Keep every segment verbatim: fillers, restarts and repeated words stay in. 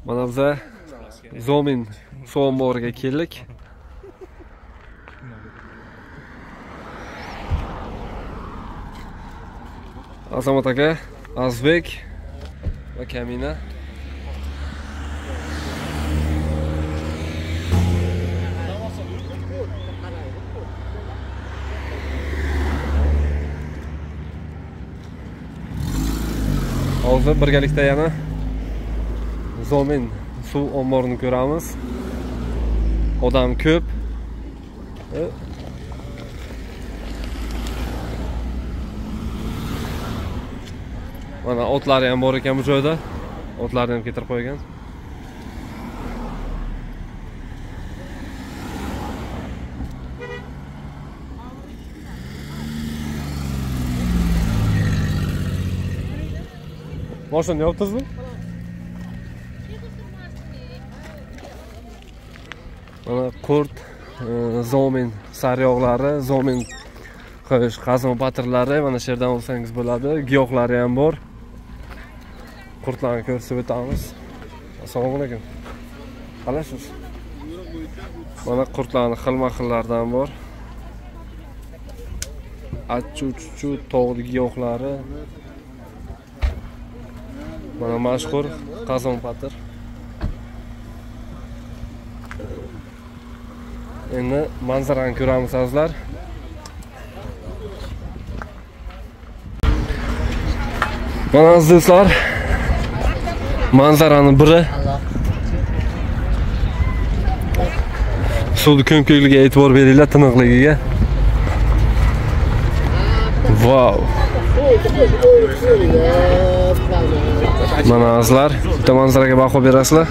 Mana biza Zomin suv omboriga keldik. Azamat aka, Azbek va Kamina. Hozir birgalikda yana Zomin suv omborini ko'ramiz. Odam ko'p. Mana otlari ham bor ekan bu joyda. Otlarni ham keltirib qo'ygan. Mashina yopdingizmi? Mana qurt, Zomin sariyog'lari, Zomin qish, qazma patirlari mana shu yerdan olsangiz bo'ladi. Giyohlari ham bor. Qurtlarni ko'rsatib o'tamiz. Assalomu alaykum. Qalaysiz? Mana qurtlarning xilma-xillaridan bor. Achchu-chuchu tog'li giyohlari. Mana mashhur qazon patir. Endi manzarani ko'ramiz azizlar. Mana azizlar, manzarani biri. Suvni ko'mkiligiga e'tibor beringlar, tiniqligiga. Wow. Mana azizlar, bitta manzaraga baho berasizlar.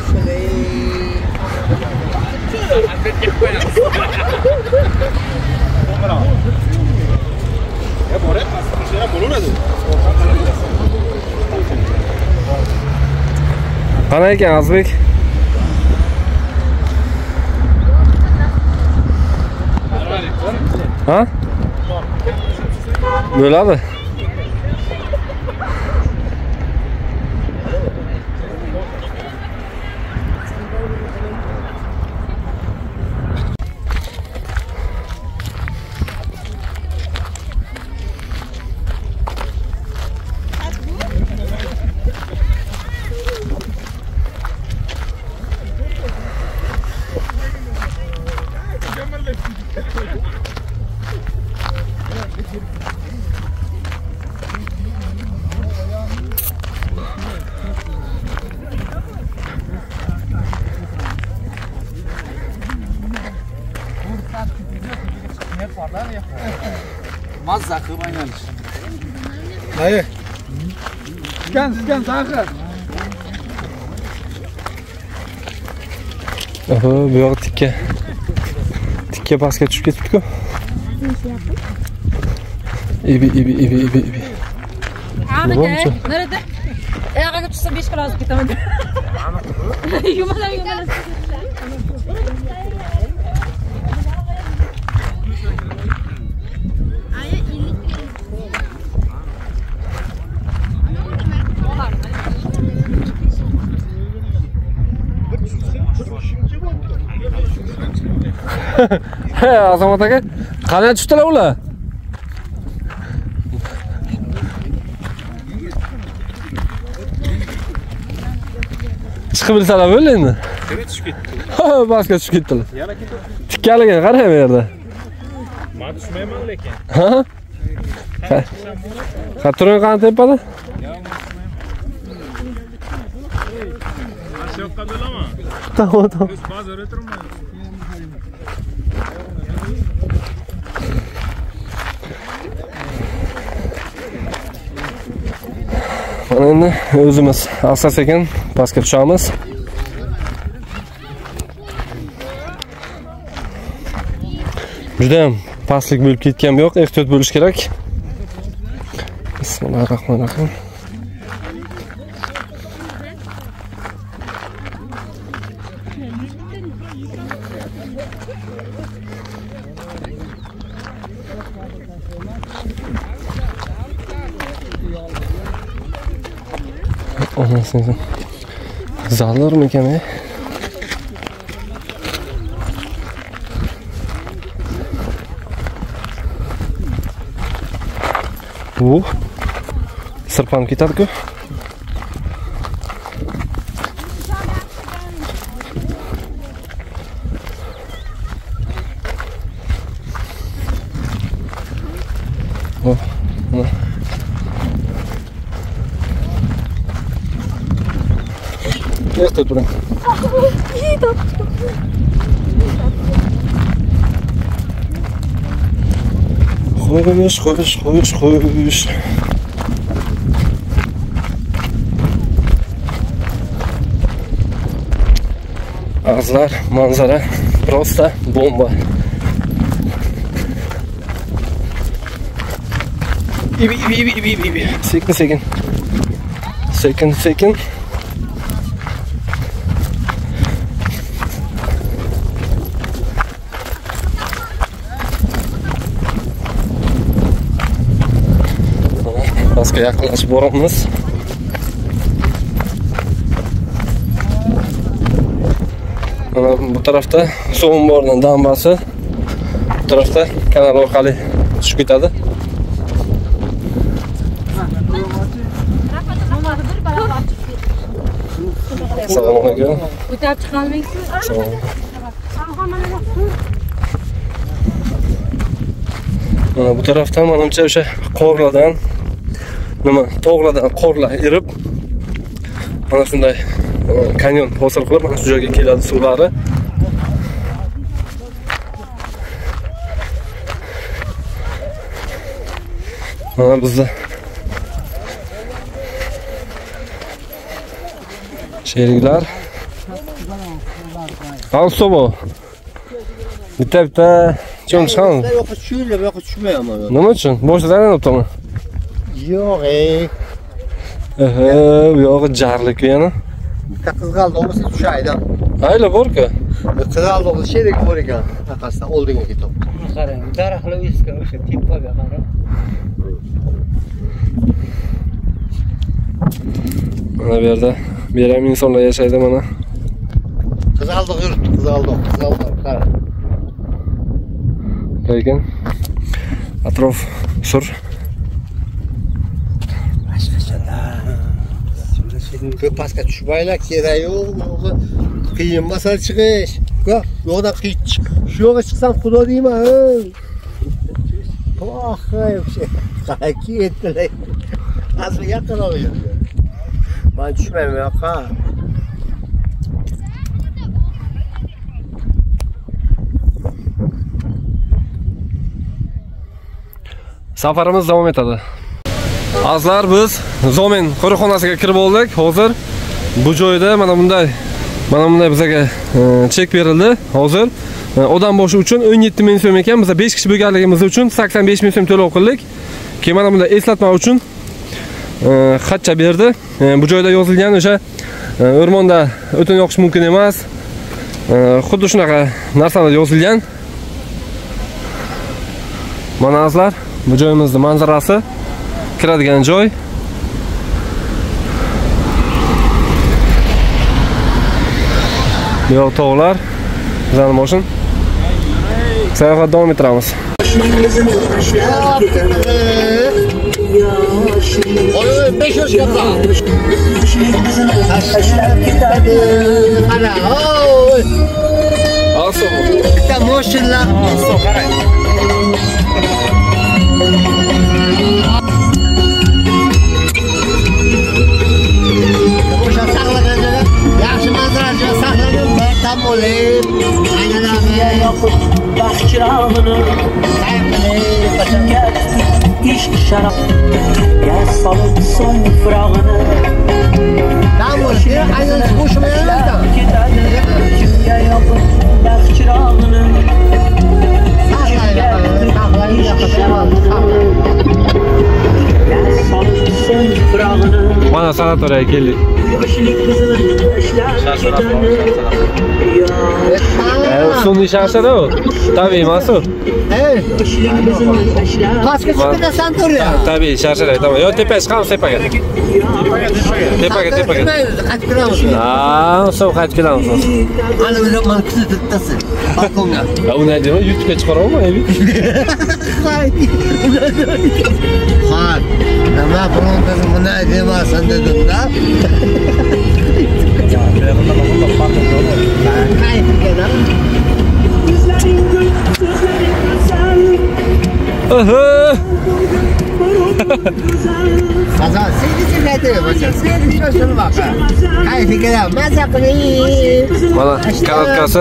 Qanday ekan Azbek? Ha? Bo'ladi. Mazza qilib aylanish. Hayır. Skan, skan, tahir. Aha, bu yoq tikka. Tikka pastga tushib ketibdi-ku. Ibi, ibi, ibi, ibi, ibi. Aniq, nerede? Ayağına tutsam beş kilo azıp gitaman. Yumalam, yumalam. He, Azamat aka, qanday tushdilar ular? Chiqib bilsalar bo'ldi endi. Nima tushib ketdi? Ha, pastga tushib ketdilar. Yana ketdi. Tikkaliga qarang bu yerda. Men tushmayman lekin. Ha? Ha, turing qani tepada? Shu yoqqa bo'laman. Tamam, tamam. Biz bozorda turibman. Mana endi o'zimiz asta-sekin pastga tushamiz. Juda ham pastlik bo'lib ketgan yo'q, ehtiyot bo'lish kerak. Bismillahirrohmanirrohim. Ondan sonra Zallarmikan, e? Bu sirpanib ketadi-ku. Oh, mana. Este turing. Xo'sh, xo'sh, xo'sh, xo'sh. Azlar, manzara просто bomba. İbi, ibi, ibi, ibi, ibi, ibi. Sekin, sekin. Sekin, sekin. Pastga yaqinlashib boramiz. Mana bu tarafda So'g'imborning dambasi, bu tarafda kanal orqali tushib ketadi. Assalomu alaykum. O'tib chiqolmaysiz. Mana bu tarafdan menimcha o'sha qorlardan nima, tog'lardan qorlar erib mana shunday kanyon hosil qilib mana shu joyga keladi suvlari. Mana bizda sheriklar. Al sobo. Bitta bitta cho'mchon. Yo'q, tushuylar, yo'q, tushmayman. Nima uchun? Boshdan o'tdimi? Yo'q, ey. Ehe, bu yog'i jarlik yana. Bitta qizg'aldoq bo'lsa tushaydi. Ayla bor-ku. Qizg'aldoq sherik bor ekan. Orqasidan oldinga ketib. Qarang, daraxtlar o'sgan o'sha tepaga qarab. Mana bu yerda beram insonlar yashaydi mana. Qizg'aldoq yuribdi, qizg'aldoq, qizg'aldoq, qara. Lekin atrof sur. Ko'p pastga tushmaylar, kerak yo'q. Qiyin masala chiqish. Ko'p yo'qdan qiyin chiq. Shu yo'qqa chiqsam xudo deyman. Oh, yo'q. Qara ketdilar. Azmi yaqinroq yurdi. Men tushmayman yo'qqa. Safarimiz davom etadi. Azlar, biz Zomin qo'riqxonasiga kirib oldik. Hozir bu joyda mana bunday mana bunday bizga chek berildi. Hozir odam boshi uchun o'n yetti ming so'm ekan. Biz besh kishi bo'lganligimiz uchun sakson besh ming so'm to'lov qildik. Keyin mana bunday eslatma uchun xatcha berdi. Bu joyda yozilgan o'sha o'rmonda o'tin yoqish mumkin emas. Xuddi shunaqa narsalar yozilgan. Mana azlar, bu joyimizning manzarasi, kiradigan joy. Bu yoq tog'lar, bizning mashin. Sayohat davom ettiramiz. Oy, besh yoshga qoldi. Tashlab ketadi. Qara, oy. Aso. Bitta mashinalar, aso qarang. O'sha saqlagan yaxshi manzaraga saqlanib, tam bo'lib, aylanamiz. Yoqib baxchirog'ini ishq sharaf gaz solib so'ng firog'ini tam bo'lib, aylanib qo'shmayapmiz. Ketadi kimga yoqib baxchirog'ini Saqlaydi, saqlaydi, yoqib gaz solib so'ng firog'ini Mana sana sanatoriyaga keldik. Yoshlik qizini tashlab ketadi. Sun'iy sharshara u. Tabiiy emas u. Ey, Yoshlik qizini tashlab pastga chiqida sanatoriya. Tabiiy sharshara, tamam. Yo, tepaga chiqamiz, tepaga. Tepaga, tepaga. Qaytib kiramiz. Ha, so'ng qaytib kelamiz. Ana o'zi mana kuzatib turtasiz. Balkonga. Ya uni aytdimi, YouTube'ga chiqaraman, evi. Ha, nima bironta buni demasan dedim-da. Qaytib Yuzlaring gul, so'zlaring go'zal. Oho! Azal, seni dinledim. Seni şaşırma bak. Kayfi gelen maza qiling. Mana karatkasi.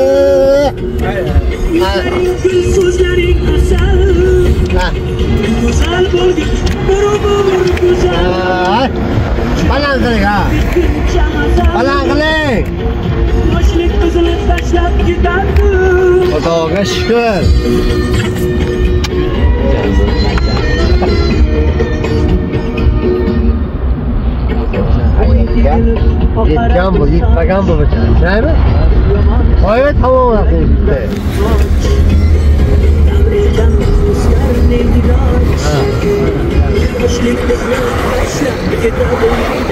So'zlaring go'zal. Ha. Go'zal bo'lgin, baravar go'zal. Baland qiling ha. Baland qiling. Yoshlik qizini tashlab ketadi. Xudoga shukr. Yetgan bu, yetmagan bu bichim. Shaymi? Oyga tamom qilibdi. Yoshlik qizini tashlab ketadi.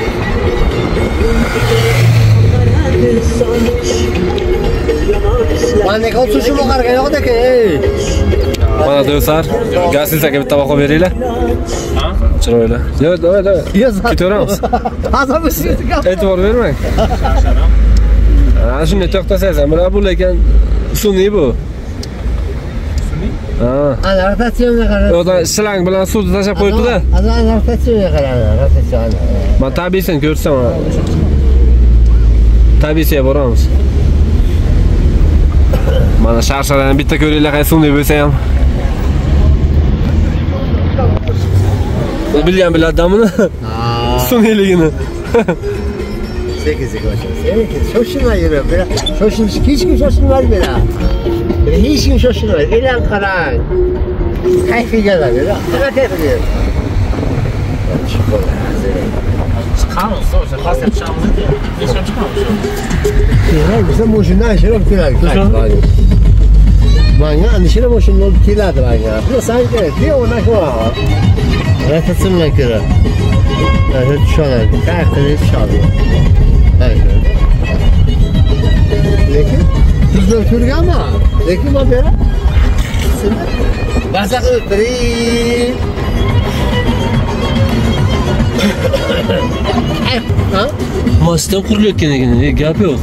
Mana qolsa shu qarga yo'q-da-ku. Mana do'stlar, gasilsaga bitta baho beringlar. Ha? Chiroyli. Yo, davay, davay. Ketaveramiz. Hozir bu sizni gap. E'tibor bermang. Ana shunday to'xtasangiz, mana bu lekin sun'iy bu. Ha. Ana rotatsiyaga qarab. Yo'qdan shlang bilan suvni tashab qo'yibdi-da. Ana rotatsiyaga qarab, rotatsiyani. Men tabiiysin ko'rsam. Tabiiysiga boramiz. Mana sharsharani bitta ko'ringlar, qaysi sun'iy bo'lsa ham. Bilgan biladimi buni? Sun'iyligini. sekiz sekiz. Shoshilmay yurib, bera. Shoshilish, hech kim shoshilmaydi bera. Hech kim shoshilmaydi. Elan qarang. Kayfiga da bera. Nima kayfiga? Chiqamiz, o'sha pastga tushamiz. Hech kim chiqamiz. Kerak, biza mashinadan shirab keladi. Manga anishira mashina olib keladi manga. Sen kerak, diye ona ko'ra. Rotatsiyaga kerak. Ana tushadi. Qayerga tushadi? Aynen. Lekin bizlar ko'rganmi? Lekin bu bera. Basa qilib Ha? Mosdan qurilayotgan ekan, gap yo'q.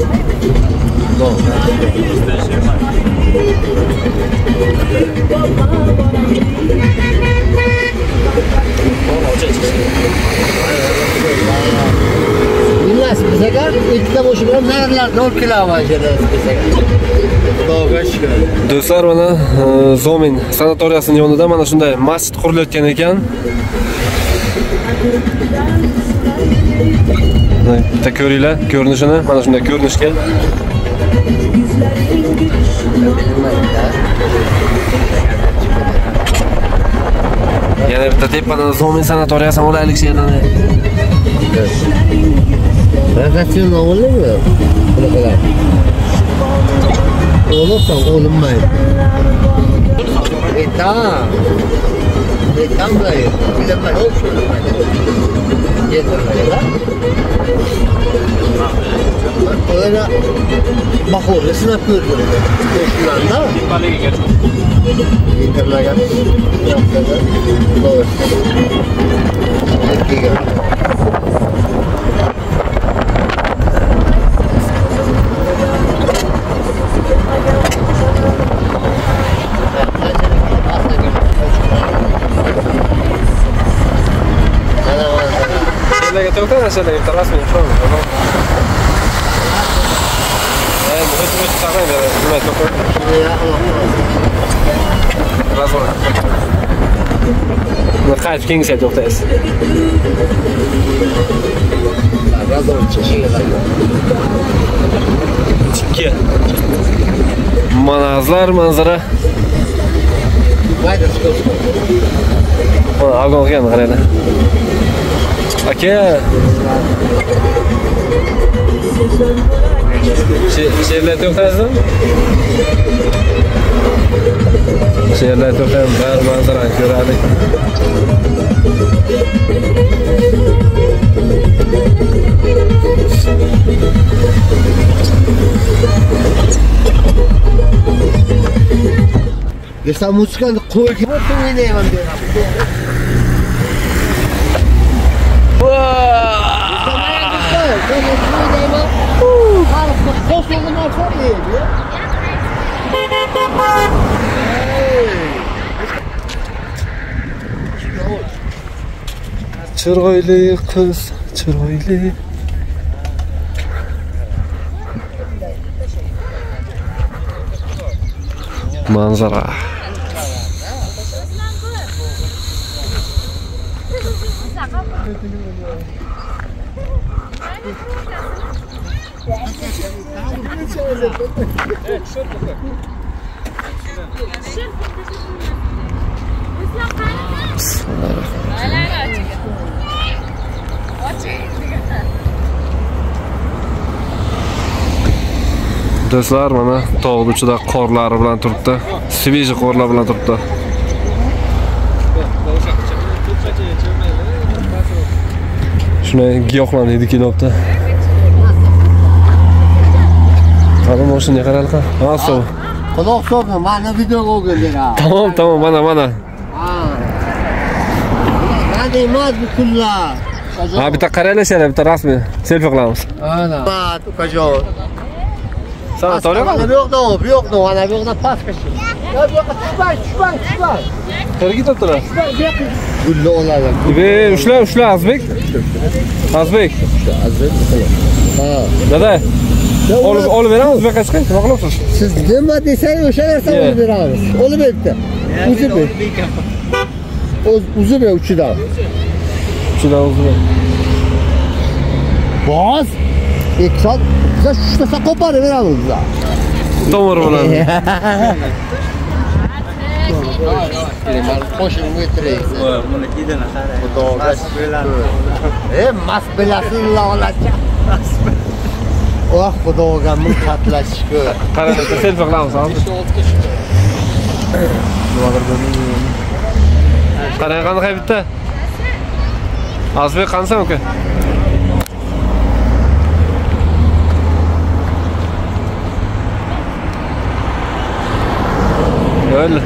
Bilmez bize ikkita boshlar narlardan olib kelaman bizaga. Xudoga shukr. Do'stlar, mana Zomin sanatoriyasining yonida mana shunday masjid qurilayotgan ekan. Bitta ko'ringlar, ko'rinishini, mana shunday ko'rinishga. Yana bitta tepadan Zomin sanatoriyasini olaylik sherdan. Rotatsiyaga oldingmi? Bunaqalar. Olursan olinmaydi. Eta. Etam da yok. Bilemem ne olsun. Yeter böyle. Öyle bakıyor, sınıf görüyor. Koşularında. Tepalarga kelib. Yeterler. Doğru. Peki. Şöyle to'xta, şöyle bitta rasmiy foto. Endi o'zimiz chiqarmaydi, nima to'xta. Ya Allah. Rasmiy. Buni qaytib kengsa to'xtaysiz. Razor çeşitler. Tikka. Manazlar, manzara. Mayda çıkıyorsun. Mana agonga qaranglar. Aka. She'rlar to'xtasin. She'rlar to'xtasin, bir manzarani ko'raylik. Esta muzikani qo'y kim o'ynayman deyman. Chiroyli qiz, chiroyli. Manzara. Do'stlar, mana tog'ning ichida qorlari bilan turibdi. Sveji qorlar bilan turibdi. Shuni giyohlarni hidi kelyapti. Qani mashinaga qaraylik. Asov. Quloq solma, mana videoga o'g'illar. Tamam, tamam, mana mana. Ha. Mana emas bu kunlar. Ha, bitta qaraylik, bitta rasmiy selfie qilamiz. Ana. Ha, tukajon. Sana to'g'rimi? Bu yoqda, bu yoqda, mana bu yoqda pastga chiq. Ya bu yoqqa tushmay, tushmay, tushmay. Qayerga ketibdilar? Gulni olalar. Be, ushla, ushla Azbek. Azbek. Azbek. Ha. Dada. Olib, olib beramiz, bu qachon? Nima qilyapsiz? Siz nima desangiz o'sha narsani olib beramiz. Olib berdi. Uzib ber. O'z uzib ber uchidan. Uchidan uzib ber. Boz. ikki soat biza shunaqa qo'parib beramiz biza. Tomir bilan. Mal qo'shib o'tiraysiz. Buni kidini qarang. Xudoga shukr. E, mas bilasizlar olacha. Oh, xudoga ming qatla shukr. Qarang, selfie qilamiz, hozir. Qarang, qanaqa bitta? Azbek qansan uka? Öyle.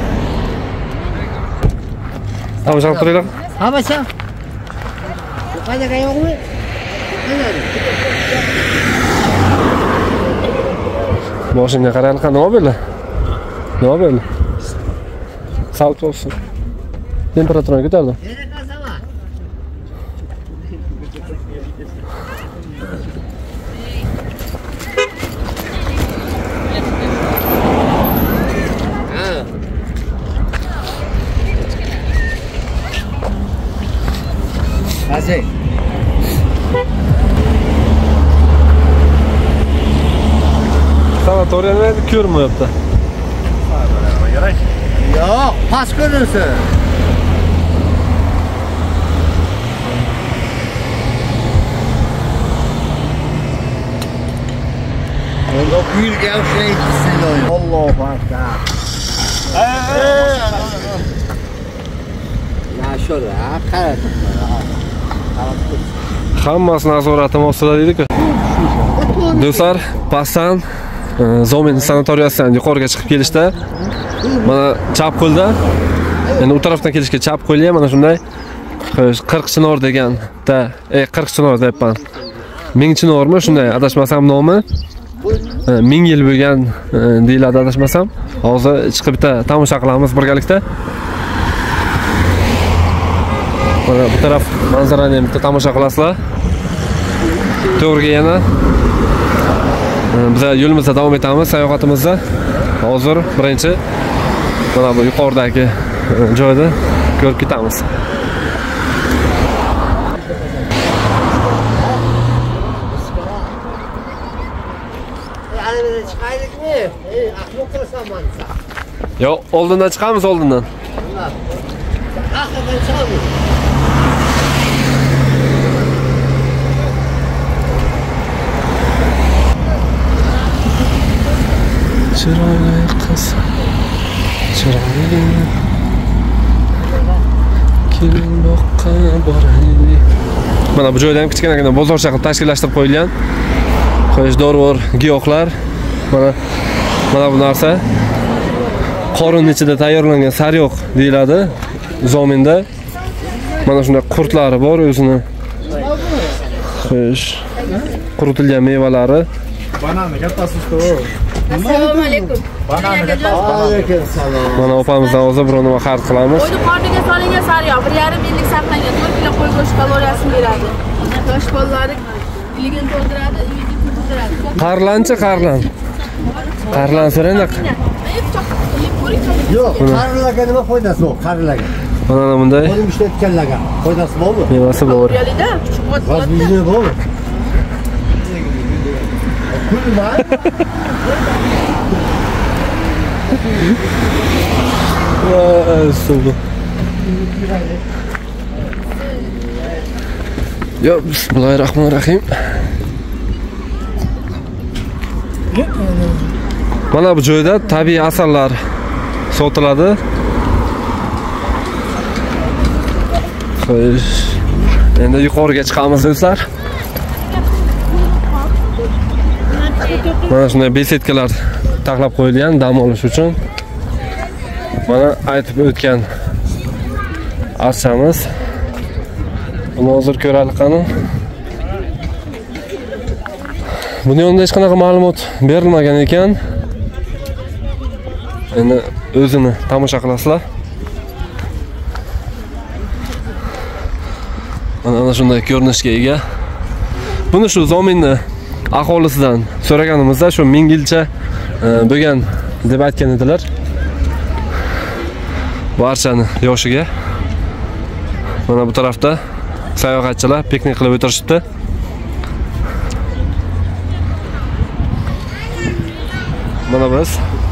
Tamam, sen oturayım. Ha başa. Hadi kayıyor mu? Boshingga qaraylik, nima bo'ldi? Nima bo'ldi? Salt olsun. Temperaturani ko'tardi. Hadi. Sanatoriyani ko'rmayapti. Yo'q, pas ko'rinsin. Endi uyga o'xshaysiz. Allohu akbar. Na sho'ra, qarab. Hammasi nazoratim ostida deydi-ku. Do'stlar, pastdan Zomin sanatoriyasidan yuqoriga chiqib kelishda mana chap qo'lda, endi u tarafdan kelishga chap qo'lga mana shunday qirq chinor deganda, e qirq chinor deyapman. ming chinormi shunday adashmasam nomi. ming yil bo'lgan deyiladi adashmasam. Hozir chiqib bitta tomosha qilamiz birgalikda. Mana bu taraf manzarani ham bitta tomosha qilasizlar. To'g'riga yana biz yo'limizda davom etamiz sayohatimizda. Hozir birinchi mana bu yuqoridagi joyda ko'rib ketamiz. Chiqaylikmi? Ey, aql qilsam mansa. Yo'q, oldindan chiqamiz, oldindan. Aqldan chiqamiz. Chiroyli qiz. Chiroyli. Kelin boqqa boraylik. Mana bu joyda ham kichkinagina bozorcha qilib tashkillashtirib qo'yilgan. Qo'yish dorivor giyohlar. Mana mana bu narsa qorin ichida tayyorlangan sariyog' deyiladi Zominda. Mana shunday qurtlari bor o'zini. Xo'sh. Quritilgan mevalari. Bananni kattasi usta. Assalomu alaykum. Alaykum salom. Mana opamizdan hozir biror nima xarid qilamiz. Qo'yni qorniga solingan sariyog' bir yarim yillik saqlangan to'rt kilo qo'y go'shti kaloriyasini beradi. Yosh bolalari iligini to'ldiradi, iligini to'ldiradi. Qarlanchi qarlan. Qarlan so'raylik. Yo'q, qarilarga nima foydasi bor? Qarilarga. Mana bunday Qo'lim ishlatganlarga foydasi bormi? mevasi bor. Yo'lida kuchuk ot Gaz bizne bormi? Kulma. Yo, bismillahirrohmanirrohim. Mana bu joyda tabiiy asallar sotiladi. Xo'sh. Endi yuqoriga chiqamiz do'stlar. Mana shunday besetkalar taxlab qo'yilgan dam olish uchun. Mana aytib o'tgan archamiz. Buni hozir ko'raylik qani. Buni yonida hech qanaqa ma'lumot berilmagan ekan. Endi o'zini tomosha qilasizlar. Mana shunday ko'rinishga ega. Buni shu Zominni aholisidan so'raganimizda shu ming yilcha bo'lgan deb aytgan edilar. Barchani yoshiga. Mana bu tarafda sayohatchilar piknik qilib o'tirishibdi. Mana biz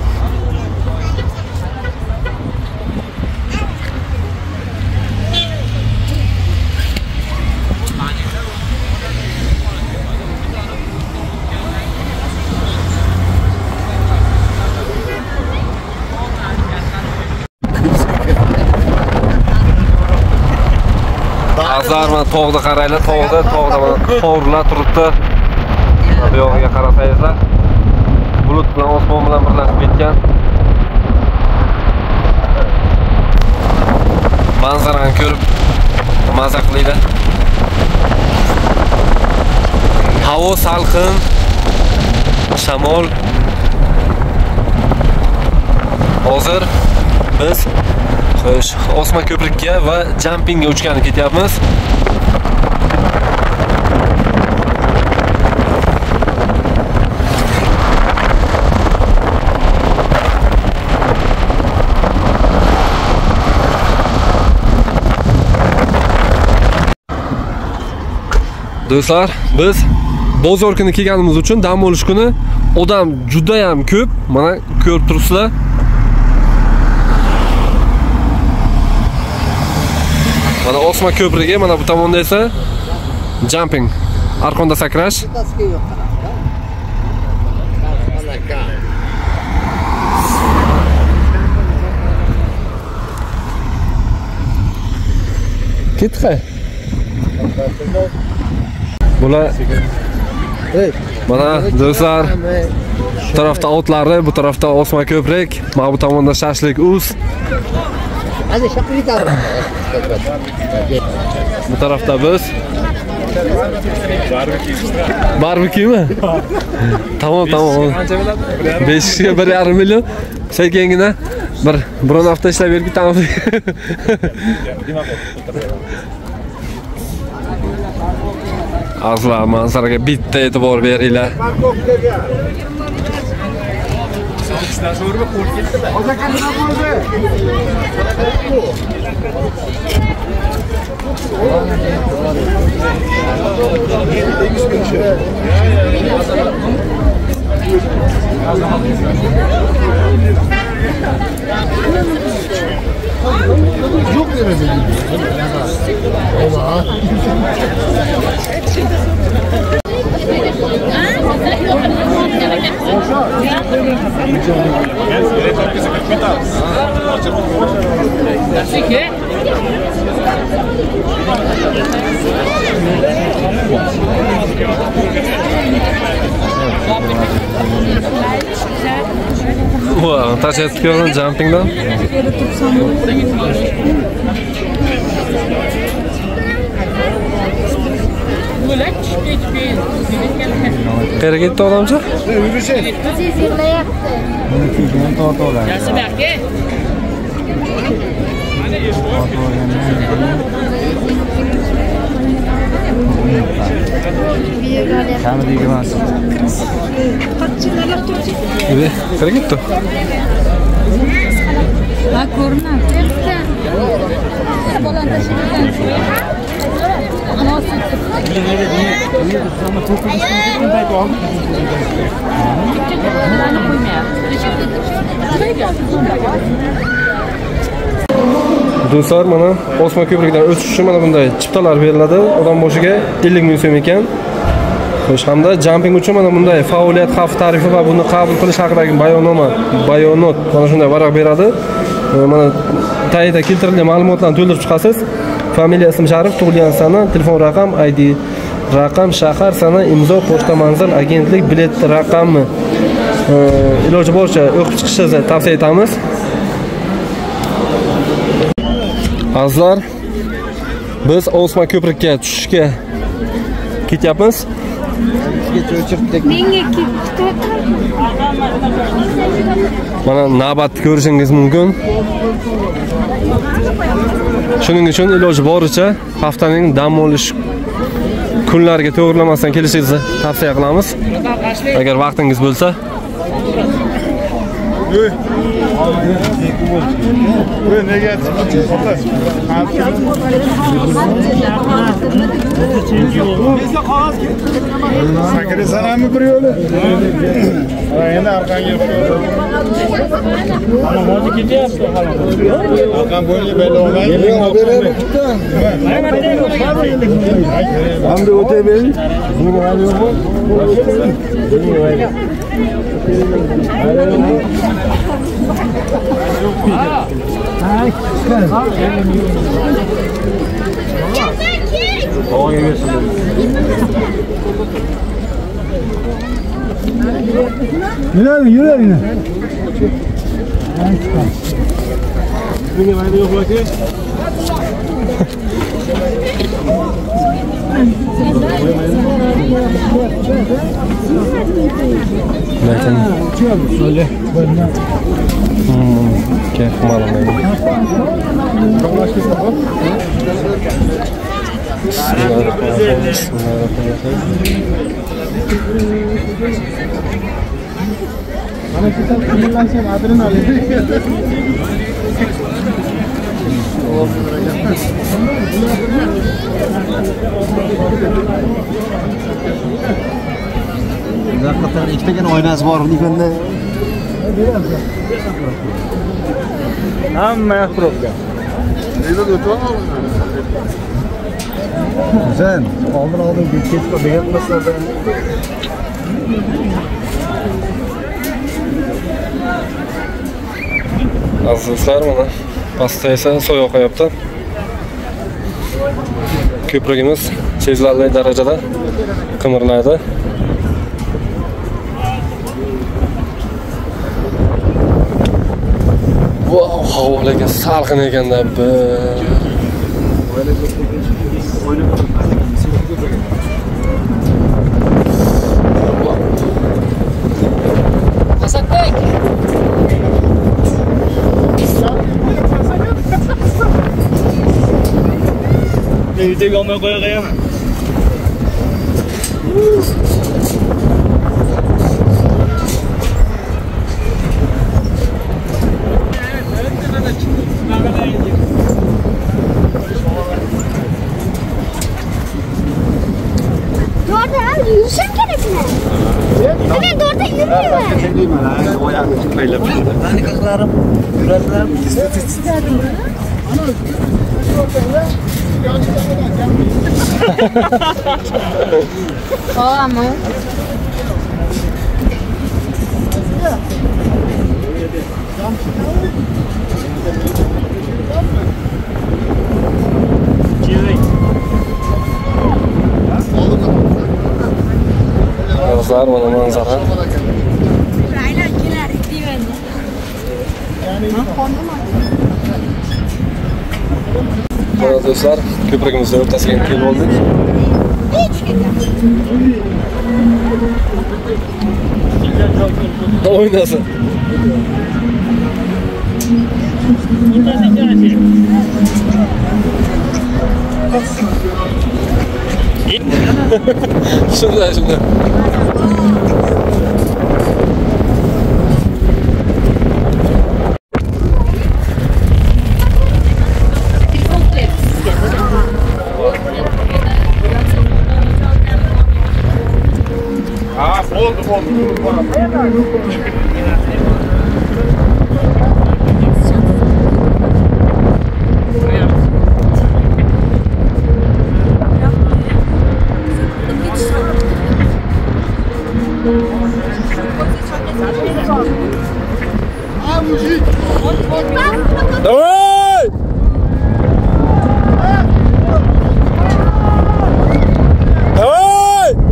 Azar mana tog'da qaraylar, tog'da, tog'da mana qovurlar turibdi. Bu yog'iga qarasangizlar, bulut bilan osmon bilan birlashib ketgan. Manzarani ko'rib maza qilinglar. Havo salqin, shamol. Hozir biz Xo'sh, Osma ko'prikka va jumpingga uchgani ketyapmiz. Do'stlar, biz bozor kuni kelganimiz uchun dam olish kuni odam juda ham ko'p. Mana ko'rib turibsizlar. Mana Osma ko'prigi, mana bu tomonda esa jumping, arqonda sakrash. Ketdi. Bular mana do'stlar, bu tarafda otlari, bu tarafda Osma ko'prik, mana bu tomonda shashlik uz. Hadi shaqlik al. Bu tarafda biz barbekü mi? Tamam tamam. besh kishiga bir yarim million. Sekingina bir biron hafta ishlab berib ketamiz. Azlar manzaraga bitta e'tibor beringlar. Yok verebilirim. Eyvah. Wow, tashlayotib ko'ring jumpingdan. Qayerga ketdi odamcha? Siz yig'layapti. Ebe, qayerga ketdi? Ha, ko'rinadi. Bolani tashlayapti. Do'stlar, mana Osmon ko'prigidan o'tish uchun mana bunday chiptalar beriladi. Odam boshiga ellik ming so'm ekan. Xo'sh, hamda jumping uchun mana bunday faoliyat xavf tarifi va buni qabul qilish haqidagi bayonnoma, bayonot mana shunday varaq beradi. Mana tayida keltirilgan ma'lumotlarni to'ldirib chiqasiz. Familiya, ism sharif, tug'ilgan sana, telefon raqam, I D raqam, shahar, sana, imzo, pochta manzil, agentlik, bilet raqami. Iloji boricha o'qib chiqishingizni tavsiya etamiz. Azizlar, biz Osmon ko'prikka tushishga ketyapmiz. Menga ketdi. Mana navbatni ko'rishingiz mumkin. Shuning uchun iloji boricha haftaning dam olish kunlariga to'g'rilamasdan kelishingizni tavsiya qilamiz. Agar vaqtingiz bo'lsa. Sakrisanami bir yo'li? Endi orqaga ana hozir ketyapti xolos. Orqam bo'yiga belog'dan hamda o'tayver. Bunga hali yo'qmi? Ay, chiqar. Oy, yesin. Yürü, yürü, yürü. Bunga hali yo'q ekan. Lekin Söyle. Hmm, keyf malum. Ana kita kemillasam adrenalin. Zaten ikkitagina oynasi bor deganda. Hamma yaxshiroqqa. Nega o'tib Sen oldin oldin ketib qolgan masala. Azizlar, mana pastda esa soy oqayapti. Ko'prigimiz sezilarli darajada qimirlaydi. Wow, havo lekin salqin ekanda. Asadbek. Video olmay qo'yaqayaman. Doğrudan yürüyüşüm gerekli. Evet, doğrudan yürüyorum. Hani kızlarım, yüreklerim. Tamam mı? Do'stlar, mana manzara. Mana do'stlar, ko'prigimizning o'rtasiga kelib oldik. O'ynasın. Şurada, şurada. Ah, oldu, oldu. Давай! Давай!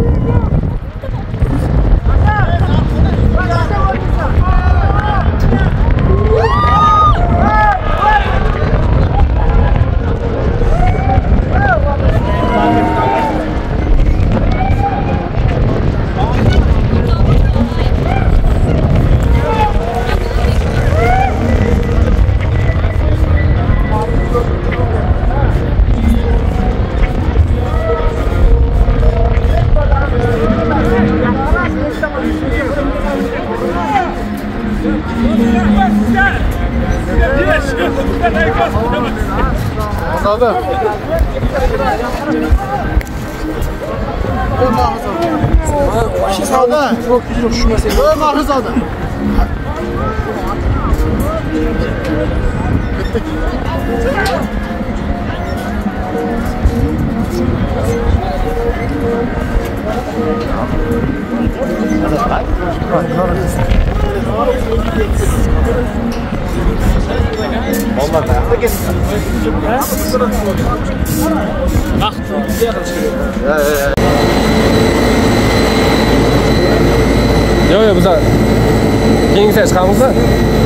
Anladım. Sağda. Çok güzel şu mesele. Böyle mahfuz aldı. Onlar da ayakta geçsin. Bak, bir yakın çıkıyor. Ya ya ya. Yo yo bize keyingi sey chiqamiz da.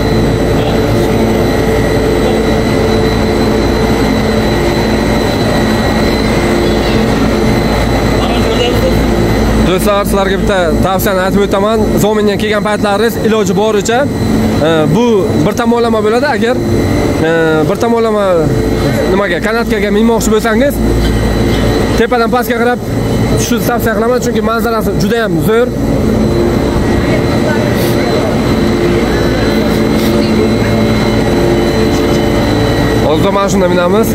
Do'stlar, sizlarga bitta tavsiyani aytib o'taman. Zominga kelgan paytlaringiz iloji boricha bu bir tomonlama bo'ladi. Agar bir tomonlama nimaga kanatkaga minmoqchi bo'lsangiz, tepadan pastga qarab tushishni tavsiya qilaman, chunki manzarasi juda ham zo'r. Hozir mana shunda minamiz.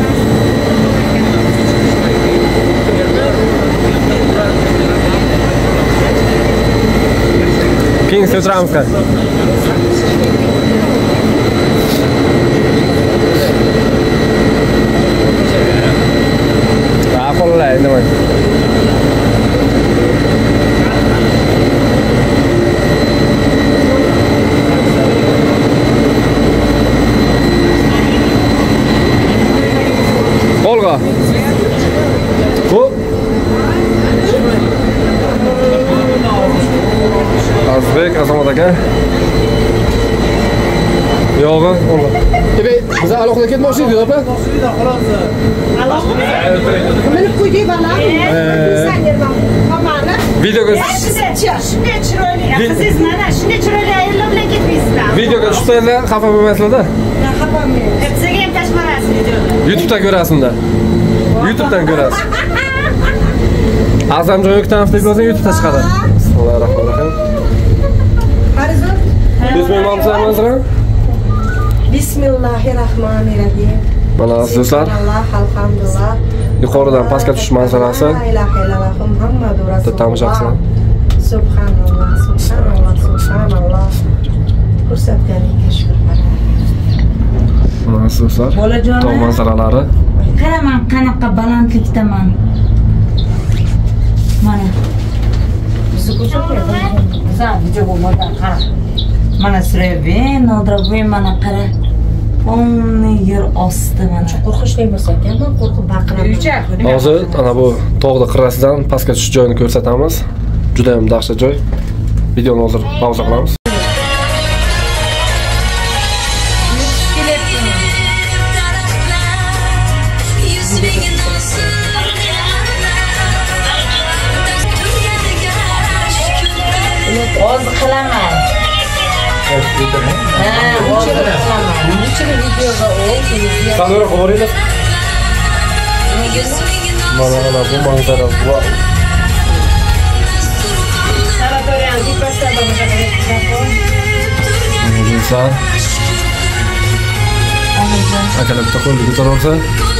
Keyin o'tiramiz qani. Qo'llar nima? Qo'lga. Xo'p. Azbek, Azamat aka. Yo'g'i, o'g'li. Ebe, biz alohida ketmoqchi edik, opa. Minib qo'ydik bala. Tomani. Videoga Shunday chiroyli, qizingiz mana shunday chiroyli ayollar bilan ketmaysizlar. videoga tushsanglar xafa bo'lmaysizlar-da. Xafaman. Bizga ham tashmarasiz videoni. YouTube'dan ko'rasizlar. YouTube'dan ko'rasiz. Azamjon yo'qdan deb yozing, YouTube'da chiqadi. Bismillahirrohmanirrohim. Farzand. Bismillahirrohmanirrohim. Bismillahirrohmanirrohim. Mana do'stlar, Alloh alhamdulillah. yuqoridan pastga tushish manzarasi. La ilaha illalloh Muhammadur rasululloh. Tomosha qilsin. Subhanalloh, subhanalloh, subhanalloh. Ko'rsatganinga shukr. Mana do'stlar, Bolajonim. tog' manzaralari. Qaraman qanaqa balandlikdaman. Mana. Biza video bo'lmagan qara. Mana srevin, nodravin mana qara. Onni yer osti mana. Qo'rqinchli bo'lsa ekan, men qo'rqib baqiraman. Hozir ana bu tog'da qirrasidan pastga tushish joyini ko'rsatamiz. Juda ham dahshat joy. Videoni hozir pauza qilamiz. Oz qilaman. Ha, oz qilaman. Nechta videoga o'ylaysiz? Kamera qo'yinglar. Mana mana bu manzara bu. Sanatoriyan dipasida Do'stlar. Akalar bitta qo'lni ko'tarsa.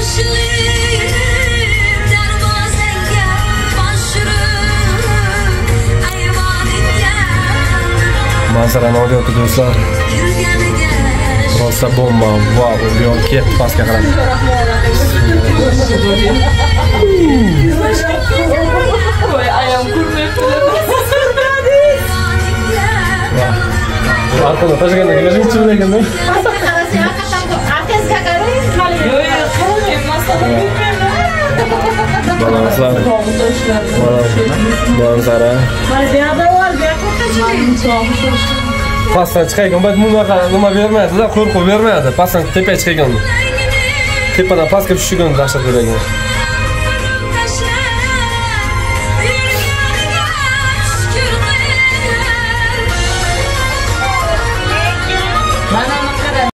Manzarani olyapti do'stlar. Просто bomba. Vau, bu yo'l ketdi pastga qarab. Voy, ayam kurmayapti. Arkada tajganda kelishim chiqdi ekanda. Balançlar. Manzara. Pastdan chiqaygan, bu nima nima bermaydi-da, qo'rquv bermaydi. Pastdan tepaga chiqaygan. Tepadan pastga tushgan dahshat bergan.